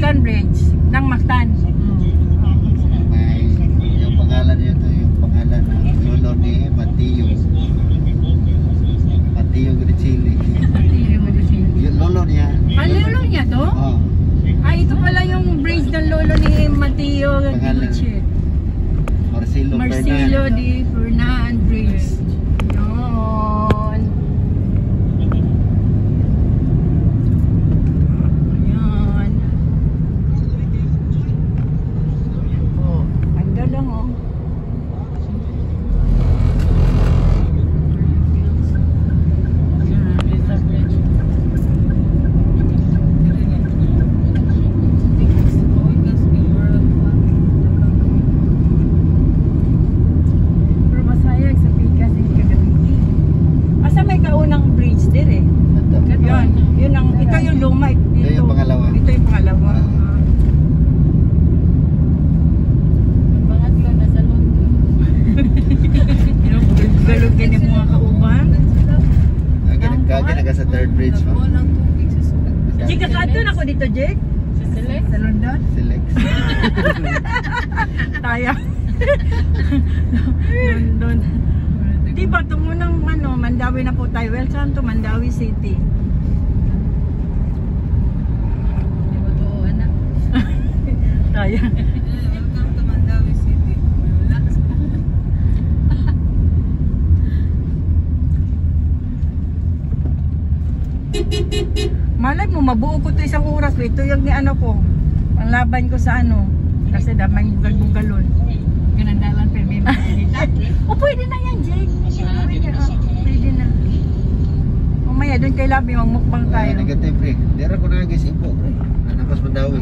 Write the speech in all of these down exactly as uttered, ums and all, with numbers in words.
Mactan Bridge ng Mactan. May yung pangalan niya to, yung pangalan ng lolo ni Mateo. Mateo Gricili. Yung lolo niya. Ah, lolo niya to? Oo. Ah, ito pala yung bridge ng lolo ni Mateo Gricili. Marcelo, Marcelo de Fernan Bridge. Yun. Ayan. Oh, ganda lang oh. Sa third bridge mo. Jika kato na ako dito, Jake. Sa Select? Sa London? Select. Taya. London. Diba, tumunang ano, Mandawi na po tayo. Welcome to Mandawi City. Diba to, anak? Taya. Welcome to Mandawi City. Malay mo, mabuo ko to isang oras. Ito yung ni ano ko. Ang laban ko sa ano. Kasi damay bugal-bugalon. Ganandalan pero may mga o pwede na yan, Jake. Pwede, oh, pwede na. Mamaya doon kay Labi, magmukbang tayo. Ah, negative pre. Dira ko na nagis ipo pre. Nanapas Mandawi.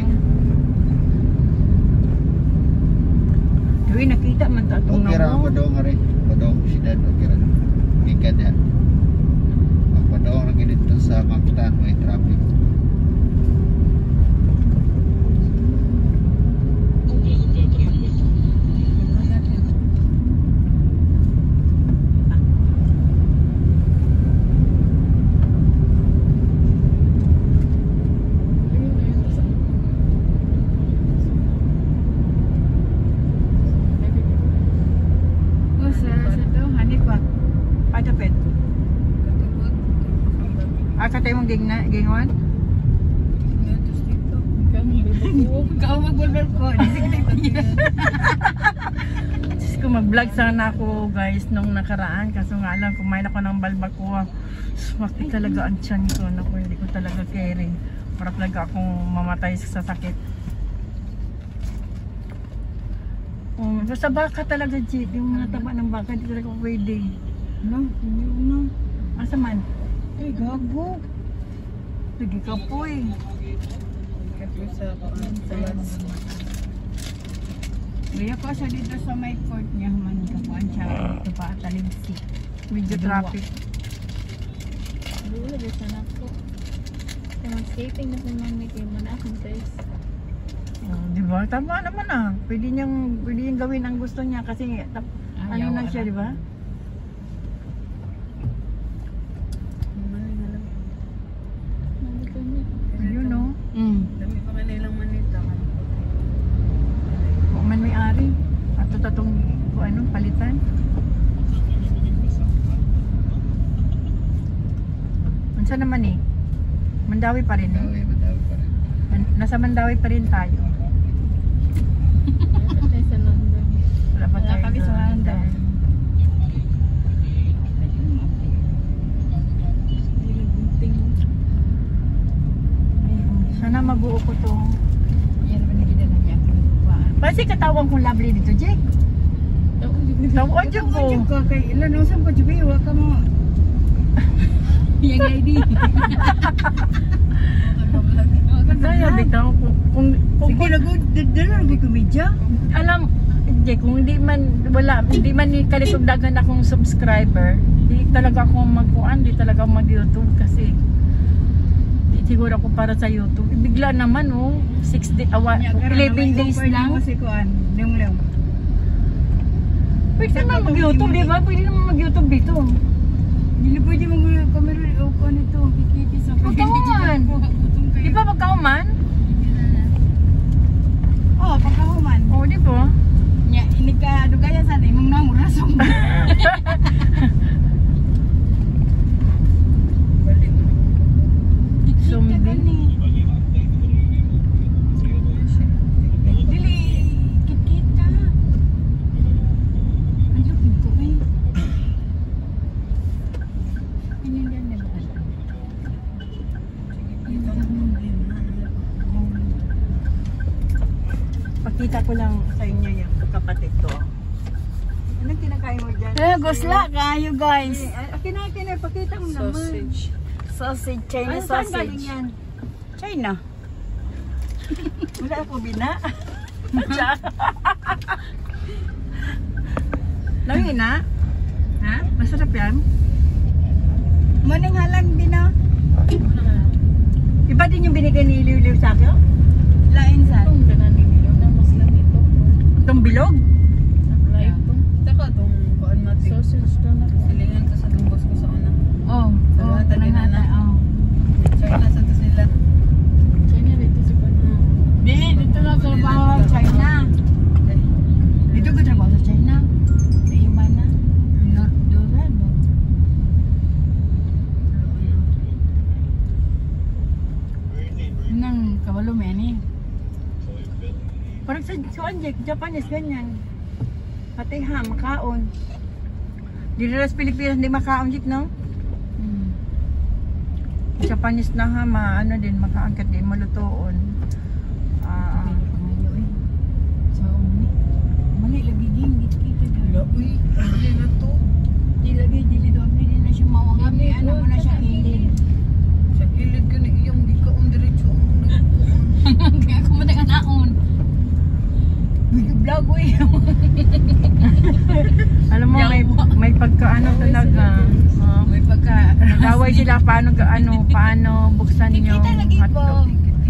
Uy, nakita man ta itong Okay ra namo. ako daw nga rin. Padong siyudad. Okay ra. Ikad yan. Padong lagi dito sa Mactan may traffic. Katay mong ging na, gingwan? Ikaw magbulbul ko. Diyos ko, mag-vlog sana ako guys nung nakaraan. Kaso nga lang, kumain ako ng balbacoa. Sumakit talaga ang tiyan ko. Naku, hindi ko talaga carry. Para talaga akong mamatay sa sakit. Oh, basta baka talaga, G. Yung mga taba ng baka, hindi talaga pwede. No, hindi na. Asa man? Ay, gago. Lagi ka po eh. Kapo sa pangsalas. Kaya ko siya dito sa may court niya. Man kapuan siya. Dito pa Talimsi. Medyo traffic. Dulu di sana ako. Kaya skating na kung may kayo man akong guys. Oh, di ba? Tama naman ah. Pwede niyang, pwede niyang gawin ang gusto niya kasi tap, ano na siya, di ba? Ayun no? Mm. Dami pa kanilang manita. Kung man may ari. At ito tatong kung ano, palitan. Ansa naman eh? Mandawi pa rin eh. Mandawi, Mandawi pa rin. Nasa Mandawi pa rin tayo. Tayo sa London. Wala pa Wala tayo kami sa doon. London. Sana mabuo ko to. Yan naman nagidala niya. Kasi katawang kong lovely dito, Jake. Tawag dyan ko. Tawag ko kay ilan o saan ko jubi. Huwag ka mo. Yang I D. Kaya bitaw kung kung kung Sige lago. Dala lagi komedya. alam Jake, kung hindi man wala, hindi man ni kalitugdagan akong subscriber, di talaga ako magkuan, di talaga mag-YouTube kasi di siguro ako para sa YouTube. Bigla naman oh, six day, awa, eleven days lang. Si Kuan. Yung lang. Pwede naman mag-YouTube, di ba? Pwede naman mag-YouTube dito. Hindi pwede mag-camera o kuan ito. Kikiti sa Magkauman. Di ba magkauman? sumba. Balik mo. Zombie. Dili, kit-kita. Ano pinto eh? Pinindihan na ba? Pakita ko lang sa inyo yung kapatid ko. Anong kinakain mo dyan? Eh, gusla kayo guys. Eh, ah, kinain, kinain. Pakita mo naman. Sausage. Sausage, Ano, Chinese saan galing sausage. yan? China. Wala ako bina. Langina? Ha? Masarap yan? Maning halang din na. Iba din yung binigay ni Liw-Liw sa akin? Lain sa. Itong ganan ni Lilo na mas lamito. Itong bilog? Apply ito. Saka itong kuan natin. Sausage to na. Silingan ko sa tumbos ko sa una. Oh, Sa oh, mga taginan tanang na. hata, oh. China sa to sila. China dito sa Pano. Dili, dito na trabaho sa China. Dito ko trabaho sa China. Sa Imana. North Dorado. Nang kabalo mo yan eh. Parang sa Suanjek, Japanese, ganyan. Pati ha, makaon. Di rin sa Pilipinas, hindi makaon jik, no? Hmm. Japanese na ha, ma, ano din, makaangkat din, malutoon. Ah, Pangayo eh. So, mali. Mali, lagi din. Dito kita Wala, dyan. uy. Ano na to? Di lagi, dili doon. Dili na siya mawangami. Ano mo na siya kilid. Sa kilid ka ni iyong di ka on diretso. Kaya ako matang naon. Vlog ko eh. alam mo, may, may pagkaano talaga. Ah, May pagka... nag-away sila paano, ga- ano, paano buksan yung Kita lagi po. hotdog.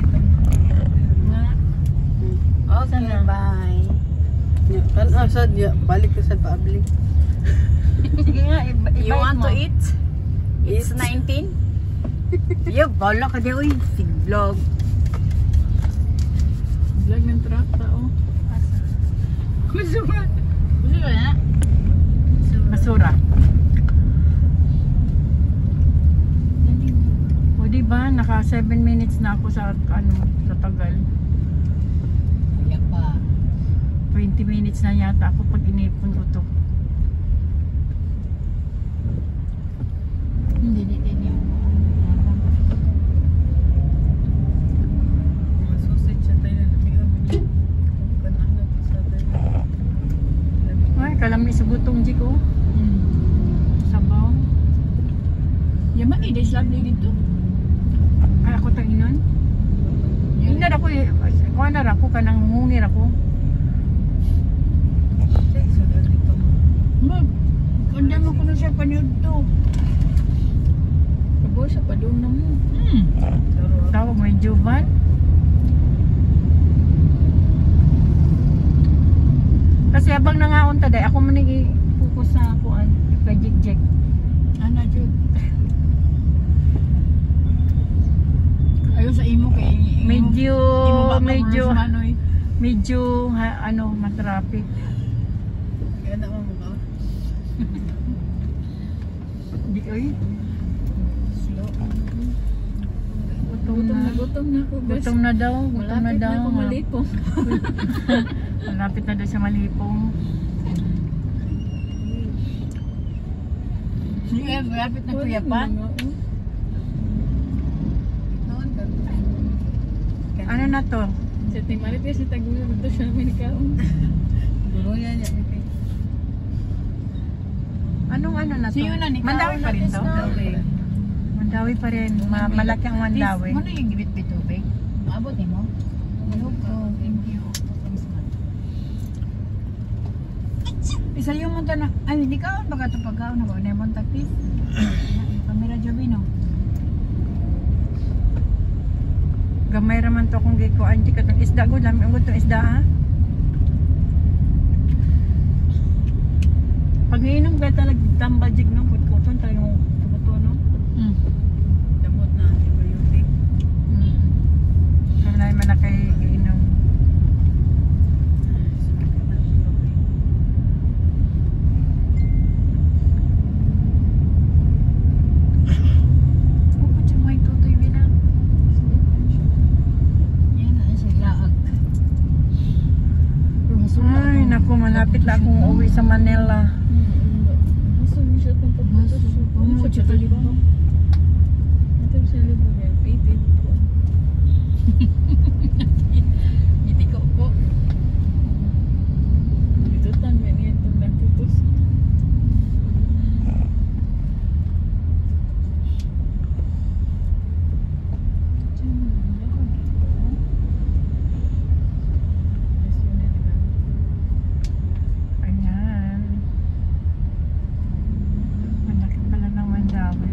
Okay, bye. Kan asad ya, balik ka sa public. Sige nga, iba, You ibait want mo. to eat? It's nineteen? Yo, bala ka di, uy. Sig vlog. Vlog ng truck tao. Gusto ba? Gusto ba na? Basura. O di ba, naka seven minutes na ako sa ano, sa tagal. Kaya pa. twenty minutes na yata ako pag inipon ko to. Hindi, hindi, hindi. Mga sausage sa tayo na labi kami. Kan ano to sa tayo. Ay, kalam ni sa butong jik ko. Hmm. Sabaw. Yaman, eh, there's lovely dito. Ay, ako tanginon. Hindi na ako, eh, kuha na ako, kanang hungir ako. Sa dati pa mo. Mag, kanda mo ko na siya panood to. Kabo sa padung na mo. Hmm. Pero Tawag mo yung Juban. Kasi abang nangaon taday, ako man i-focus sa kuan, kay Jik-Jik. Ano, Jud? Ayaw sa imo kay imo. Medyo, imo ba medyo, Rose Manoy? medyo, ha, ano, matraffic. kaya na mo mga Di, oy. slow. Gutom Gutom na. na gutom na ako. guys. Gutom na daw, gutom na Malapit daw. na ako malipong. Malapit na daw sa malipong. Sige, malapit na kuya pa. Noon ka. Ano na to? Sa Timarit kasi tagulo dito siya may kaon. Gulo yan yan. Okay. Anong ano na to? Siyo na, ni Mandawi pa rin to? Dawi. Mandawi pa rin. Ma malaki ang Mandawi. Mo na yung gibit-bit tubig. Maabot ni mo? Hello po. Thank you. Isa yung munta na, ay hindi ka on baga ito pagkaon na ba? Nebon taktis? Kamera Joby no? Gamay raman to kung giko anji ka tong isda ko lami ang tong isda ha. Pag iinom ka talag tambajig no kutkuton talaga mo kutkuton no. Hmm. Damot na antibiotic. Hmm. Kaya na man na kay iinom. sa Manila. Masa bisa kong pagputos. Ano sa kita di ba? Ito sa libo niya. Paitin ko. Hindi ko ko. Ito tangga niya itong nagputos. Ayan. Malaki pala ng Mandawi.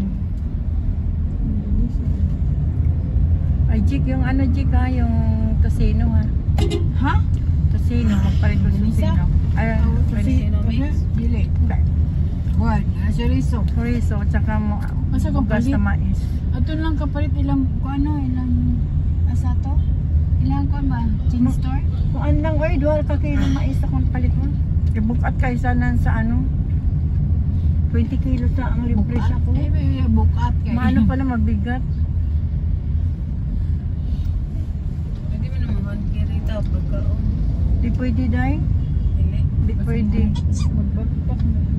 Ay, Jik, yung ano, Jik ha, yung Tosino ha. Ha? Tosino, magpalit ko Tosino. Ay, Tosino mix. Dili. Buwan, chorizo. chorizo, tsaka mo, Asa ka bugas palit? na mais. Ato lang kapalit ilang kung ano, ilang asato? Ilang ko ba? Chin store? Kung ano lang, oy, dual ka kilo mais akong palit mo. Ibukat kayo sana sa ano, twenty kilo ta ang libre siya ko. Eh, may bukat kayo. Maano pala mabigat. Pwede mo naman mag-kirita pagkaon. Di pwede, Day. Dili. Di pwede. Mag-backpack na lang.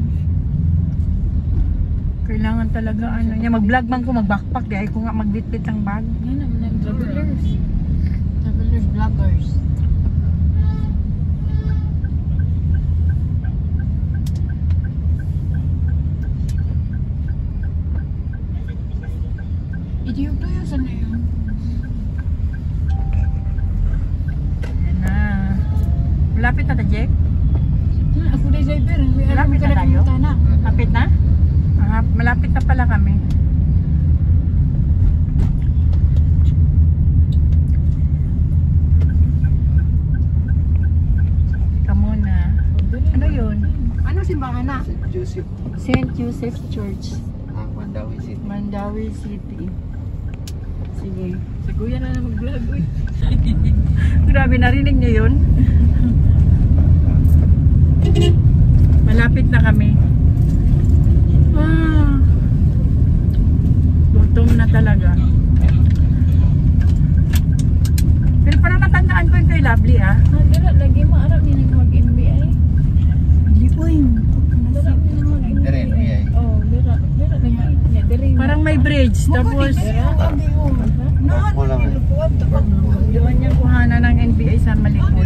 Kailangan talaga ano niya. Mag-vlog man ko, mag-backpack. Di ay ko nga magbitbit ang bag. Yan naman ang travelers. Travelers, vloggers. Ito yung tuyo sa na yun. Yan na. Malapit na ta, Jek? Hmm, ako na sa iber. Malapit na tayo? Na. Malapit na? Ah, malapit na pala kami. Ika muna. Ano yun? Ano simbahan na? Saint Joseph, Saint Joseph Church, ang Mandawi City. Mandawi City. Sige. Si Kuya na na mag-vlog. Uy. Grabe, narinig niyo yun? Malapit na kami. Ah, gutom na talaga. Pero parang natandaan ko yung kay Lovely ah. Ah, dira lagi maarap ni nag mag-N B I. Hindi po yun. Dira ni nag mag-N B I. Dira N B I. Oh, dira. Dira lagi. Ya, dira. Parang may bridge. Tapos, Barko lang eh. Barko. doon yung kuhanan ng N B I sa malikod.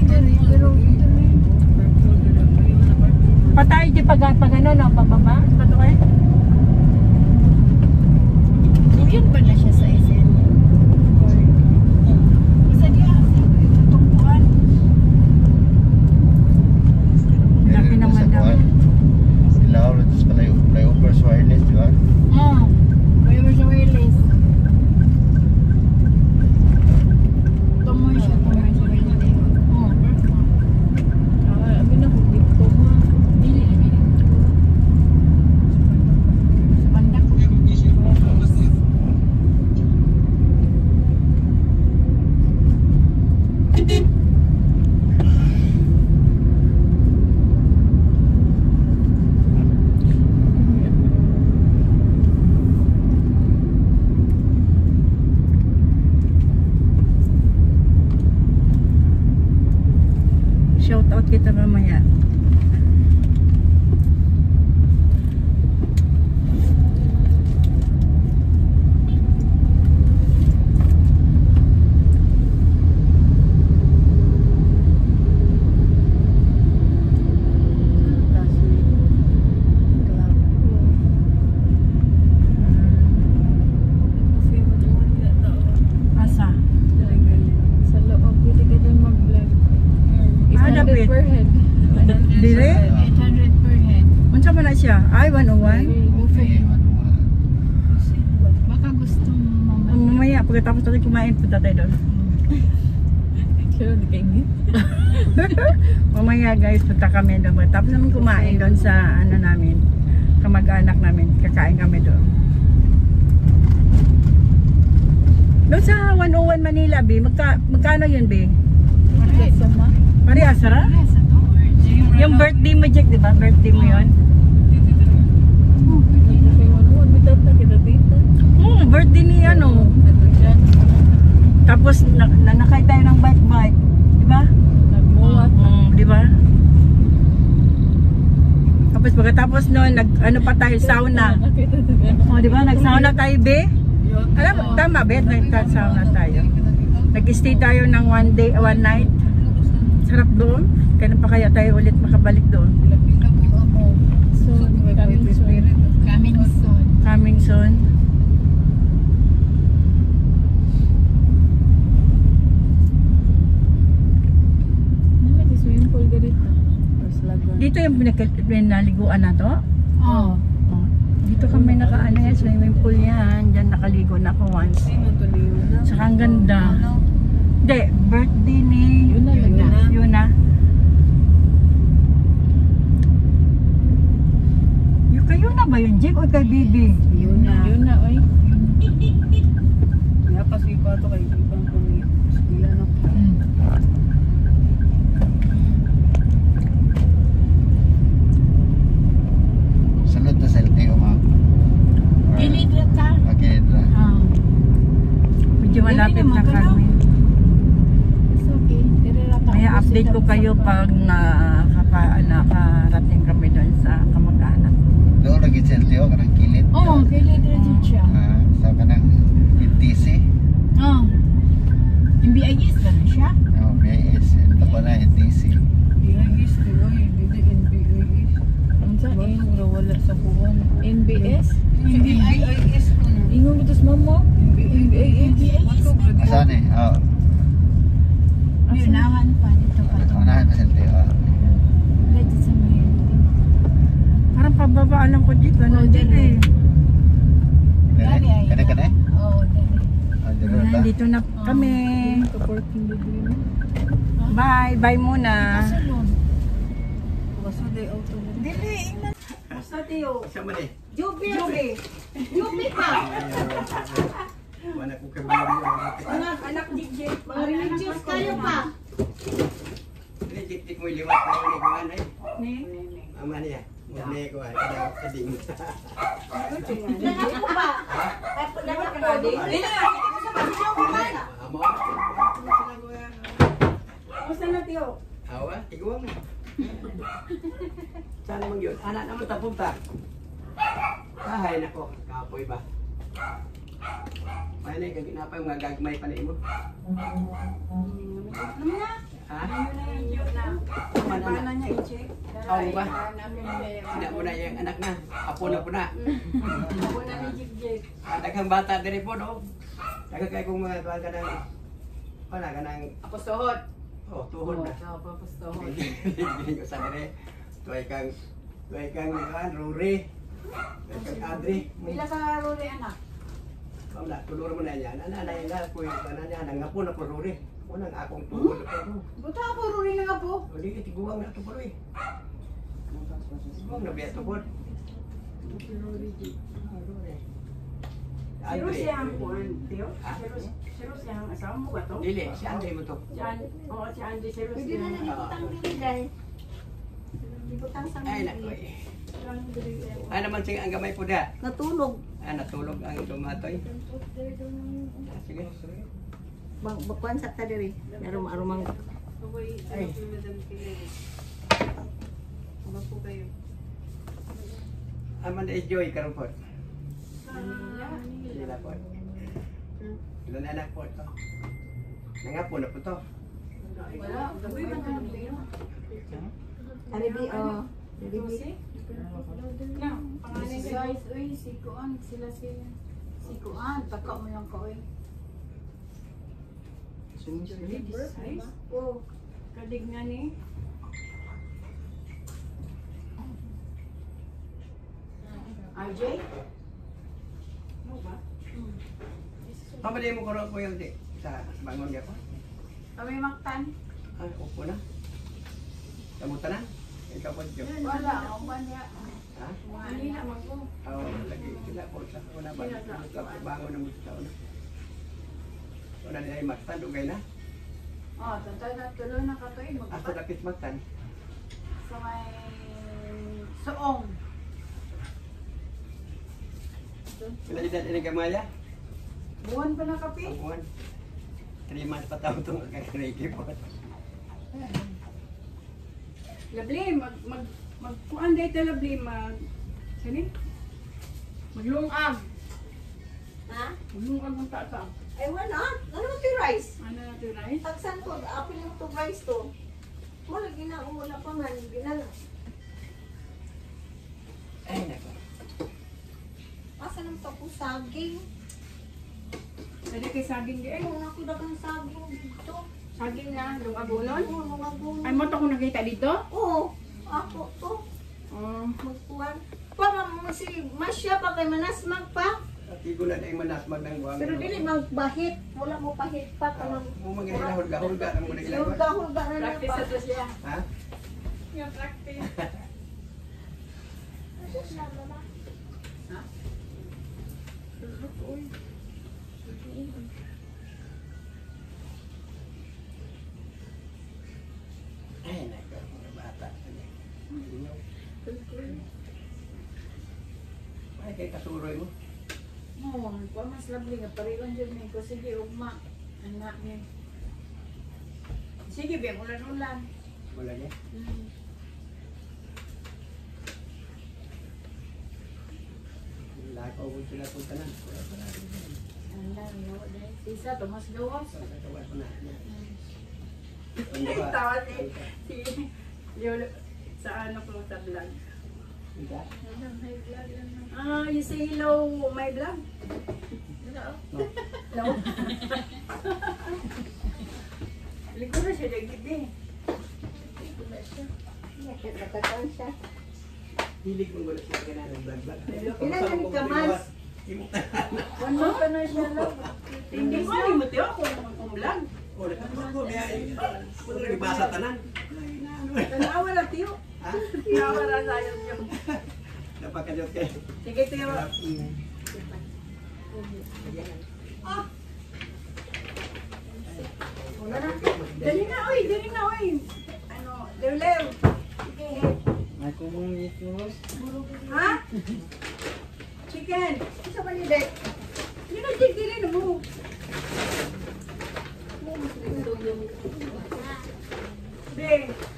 Patay di pag, pag ano, no? Pababa? Patay? Yun ba na siya sa isin? Isa diya, tutumpuan. Laki naman daw. Sila ulit sa palay flyover sa wireless, di ba? Oo. Waiver sa wireless. Tumoy siya, tumoy sa wireless. Oo. Ah, abi na ko dito ma. Dili lagi. Sa banda ko. Shout out kita mamaya. Kasi mo naman na tao. Asa? Sa loob, pwede ka dun mag-vlog. Is Ah, hundred dapit. per head. Dire? eight hundred per head. Unsa man na siya? Ay, one oh one? Buffet. Baka gusto mo mamaya. Oh, mamaya, pagkatapos natin kumain, punta tayo doon. Sure, di kayo ngit. Mamaya guys, punta kami doon. Tapos namin kumain doon sa ano namin, kamag-anak namin. Kakain kami doon. Doon sa one oh one Manila, B, magka, magkano yun, B? Bakit sama? Pari asara? Yes, ito. Yung birthday mo, Jack, di ba? Birthday mo yun? Kasi mo naman, bitat na kita dito. Oo, birthday ni ano. Tapos, na, nanakay tayo ng bike-bike. Di ba? Nagmuwat. Mm, di ba? Tapos pagkatapos noon, nag, ano pa tayo, sauna. Nakita to ka. O, di ba? Nag-sauna tayo, be? Alam mo, tama, be? Nag-sauna tayo. Nag-stay tayo ng one day, one night. Sarap doon. Kailan pa kaya tayo ulit makabalik doon? So, coming soon. Coming soon. Coming soon. Ano di swimming pool ka dito? Tapos lagoon. Dito yung pinag- pinaliguan na to. Oh. Oh. Dito kami nakaano yan, swimming pool yan. Diyan nakaligo na ako once. Sino to liyo na? Saka ang ganda. Hindi, birthday ni... Yun na, yun na. Yun na. Yung kayo na ba yun, Jake? O kay Bibi? Yun na. Yun na, oy. Kaya kasi pa to kay ibang kung sila na. Sunod to sa L T O, ma'am. Or- Ilidra ka. Okay, Dra. Oh. Medyo malapit naman na ka, no? kami. It's okay. Direrata Kaya ako update sa ko dam- kayo sa- pag nakaka, nakarating kami doon sa kamag-anak. Doon lagi sa L T O, kanang kilit. Oo, kay Lidra din siya. Ah, sa kanang N T C. Oo. M B I S ba na siya? Oh, B I S. Ito pa na N T C. B I S, di ba? Hindi N B I S. Ang sa in, wala sa buwan. N B S? N B I S ko na. Ingon ko tas mama. N B I S. N B I S. Saan eh? Oh, Unahan pa dito pa to. unahan na sa L T O. Dito sa may. Parang pababaan lang ko, Jake. Ano, Oh, Jake eh. Dali ay. Kaya kaya? Oo, dali. Oh, dito Ayan, ba? dito na kami. Ka fourteen degree na. Bye. Bye muna. Salon. Basta day out to. Dili, ina. Basta tiyo. Sama ni. Jubi. Jubi. Yupi pa. Wala ko kabili. Anak, anak, Jake. Mga religious kayo pa. Ini tik mo liwat pa ni ko anay. Ni? Ama niya. Ni ko ay kada kading. Dapat ko pa. Dapat ko. Dili nga. Amo. Basta na tiyo. Awa, iguang. Saan mang yun? Anak naman tapunta. Kahay nako, kapoy ba? May na kaginapay mga gagmay pa na imo. Ha? Paano niya i-check? Oo ba? Sina mo na yung anak na. Apo na po na. Ako na ni Jake Jake. Daghang bata diri po no. Daghang kay kung mga tuwan ka ng pana ka ng Apostohot. oh tuhod na. Oo, apostohot. Hindi ko sa dire. Tuway kang tuway kang kan Rory. Tuway kang Adri. Pila ka ruli anak? Wala, tulor mo na yan. Ana na yan na kuy kana niya nang ngapo na po Rory. Unang akong tuhod pa mo. Buta ako ruli na nga po. O di tiguang na to po eh. Tiguang na biya to po. Sino siya ang kuwan, tiyo? Sino siya ang asawa mo ba to? Dili, si Andre mo to. Si Andy. Oo, si Andy. Sino Pwede siya? na na ibutang dili dahil. Ibutang sa Ay nako eh. Ano naman siya ang gamay po da? Natulog. Ah, natulog ang dumatoy. Ah, sige, sige. Bang bakuan sa ta diri. Pero marumang Ay. Aman ay Joy karon po. Sila po. Ilan na anak po ito? Nangapo na po to. Wala. Gabi ba na niyo? Ari bi oh. Dili bi. Na, pangalan ko. Guys, uy, si Kuan, sila sila. Si Kuan, taka mo lang ka uy. Ay, oh. Kadig nga ni. R J? Ano ba? Pamali mo karo po yung di sa bangon niya po. Kami maktan. Ah, upo na. Kamusta na? Ikaw po, Jo. Wala, ako ba niya? Ha? Hindi na mag ko. Oo, lagi sila po sa una ba? Sa bangon na mo sa una. Una din ay magtan, ugay na. Oh, tantay na tuloy na katoy Asa magpat lapit magtan. sa may suong. Wala edad ini gamaya. Buwan pa na kape? Buwan. Three months pa taon itong kakariki po. Lovely, mag, mag Magkuan day talabli mag sini. Maglungag. Ha? Maglungag ang tata. Ay wala. Ano mo ti rice? Ano na to rice? Tagsan ko, apil yung to rice to. Wala gina wala pa man ginala. Ay, nako. Asa nang to po saging? Pwede kay saging di Ay, eh. wala ko dagang saging dito. Saging na lungagonon. Oo, mga buno. Ay mo to kung nakita dito? Oo, ako to. Oh. Magkuhan. Pa, mo si Masya pa kay Manasmag pa. Tigulan ay manas magdang buwang. Pero dili magbahit. Wala mo pahit pa. Kanang Mo mga hulga-hulga na mo na ginagawa. hulga-hulga na lang Practice pa. na to siya. Ha? Yung practice. Ay, nako. Mga bata. Ay, kay kasuroy mo. Oh, ko mas labli nga pariwan jud mi ko sige ugma. Anak ni. Sige be ulan-ulan. Wala niya. Mm. Lakaw ko sila po tanan. Wala pa natin. Anda yo dai. Isa to mas gawas. Wala pa na. Tawa si si yo sa ano ko sa vlog. Ah, you say hello my vlog. No. Likod na siya dagit eh. Nakatakan siya. Hilig mong wala siya kailangan ng vlog-vlog. Kailangan ka mas. One month pa na siya lang. Hindi ko alam mo tiyo kung kung vlog. O, nakapag ko. Kung nagibasa tanan. Tanawa lang tiyo. Ha? Tanawa lang sayang yun. Napakajot kayo. Sige tiyo. Wala na. Dali na oy, dali na oy. Ano, lew-lew. Sige. Ako mong itos. Ha? Chicken. Isa pa ni Dek. Yun na jig dili na mo. Be.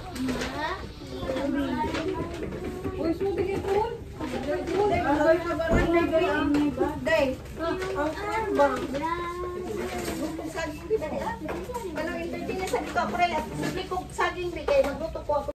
Uy, so bigay po. Dek, magoy ka ba rin na Dek, ang kuwan ba? Bukong saging di ba niya? Ano, entertain na sa dito, pre. At saging di kay magluto ko ako.